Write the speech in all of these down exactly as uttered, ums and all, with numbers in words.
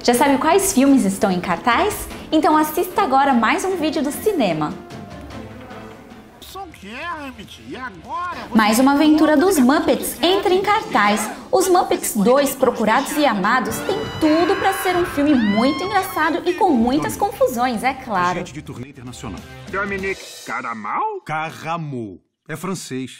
Já sabe quais filmes estão em cartaz? Então assista agora mais um vídeo do cinema. Mais uma aventura dos Muppets entra em cartaz. Os Muppets dois, Procurados e Amados, tem tudo para ser um filme muito engraçado e com muitas confusões, é claro. Gente de turnê internacional. Dominique Caramal? Caramel. É francês.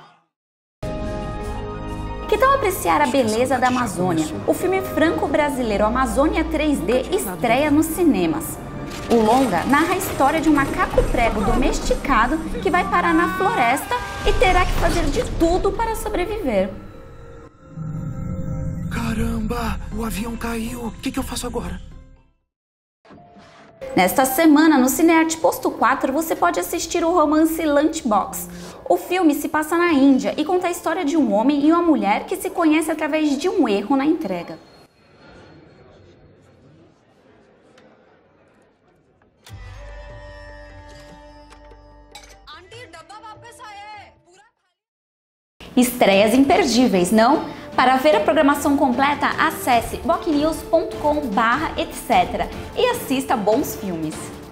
Que tal apreciar a beleza da Amazônia? O filme franco-brasileiro Amazônia três D estreia nos cinemas. O longa narra a história de um macaco prego domesticado que vai parar na floresta e terá que fazer de tudo para sobreviver. Caramba, o avião caiu. O que, que eu faço agora? Nesta semana, no Cinearte Posto quatro, você pode assistir o romance Lunchbox. O filme se passa na Índia e conta a história de um homem e uma mulher que se conhecem através de um erro na entrega. Estreias imperdíveis, não? Para ver a programação completa, acesse bocnews ponto com barra etcétera e assista bons filmes.